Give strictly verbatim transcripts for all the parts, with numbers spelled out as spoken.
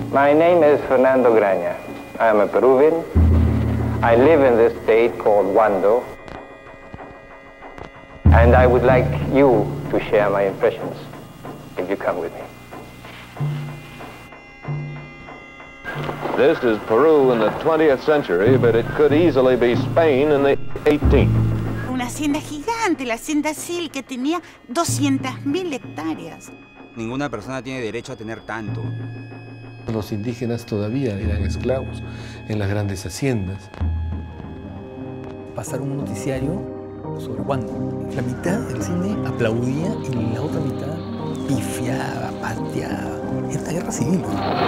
My name is Fernando Graña. I am a Peruvian. I live in this state called Wando. And I would like you to share my impressions, if you come with me. This is Peru in the twentieth century, but it could easily be Spain in the eighteenth. Una hacienda gigante, la hacienda Sil, que tenía doscientas mil hectáreas. Ninguna persona tiene derecho a tener tanto. Los indígenas todavía eran esclavos en las grandes haciendas. Pasaron un noticiario sobre Wando. La mitad del cine aplaudía y la otra mitad pifiaba, pateaba. Era una guerra civil.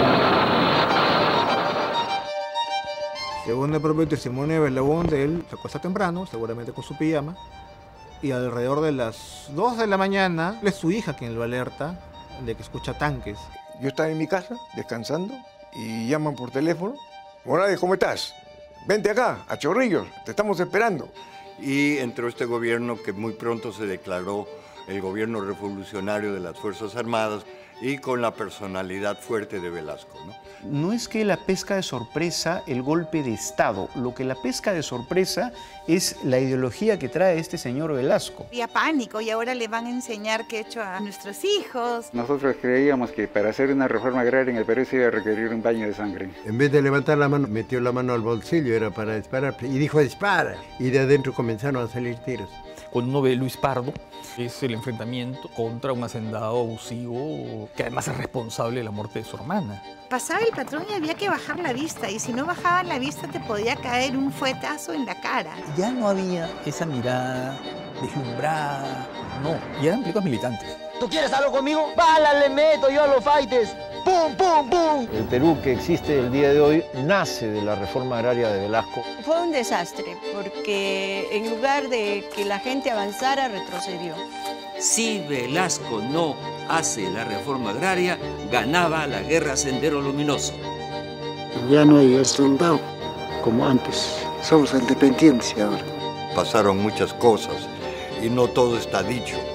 Según el propio testimonio de Belaúnde, él se acuesta temprano, seguramente con su pijama, y alrededor de las dos de la mañana es su hija quien lo alerta de que escucha tanques. Yo estaba en mi casa, descansando, y llaman por teléfono. Morales, ¿cómo estás? Vente acá, a Chorrillos, te estamos esperando. Y entró este gobierno que muy pronto se declaró el gobierno revolucionario de las Fuerzas Armadas y con la personalidad fuerte de Velasco, ¿no? No es que la pesca de sorpresa el golpe de Estado, lo que la pesca de sorpresa es la ideología que trae este señor Velasco. Había pánico y ahora le van a enseñar qué ha hecho a nuestros hijos. Nosotros creíamos que para hacer una reforma agraria en el Perú se iba a requerir un baño de sangre. En vez de levantar la mano, metió la mano al bolsillo, era para disparar, y dijo dispara, y de adentro comenzaron a salir tiros. Cuando uno ve Luis Pardo, es el enfrentamiento contra un hacendado abusivo que además es responsable de la muerte de su hermana. Pasaba el patrón y había que bajar la vista, y si no bajaban la vista te podía caer un fuetazo en la cara. Ya no había esa mirada deslumbrada, no, ya eran películas militantes. ¿Tú quieres algo conmigo? ¡Bala le meto yo a los faites! ¡Pum, pum, pum! El Perú que existe el día de hoy nace de la reforma agraria de Velasco. Fue un desastre, porque en lugar de que la gente avanzara, retrocedió. Si Velasco no hace la reforma agraria, ganaba la guerra Sendero Luminoso. Ya no hay soldado como antes, somos independientes ahora. Pasaron muchas cosas y no todo está dicho.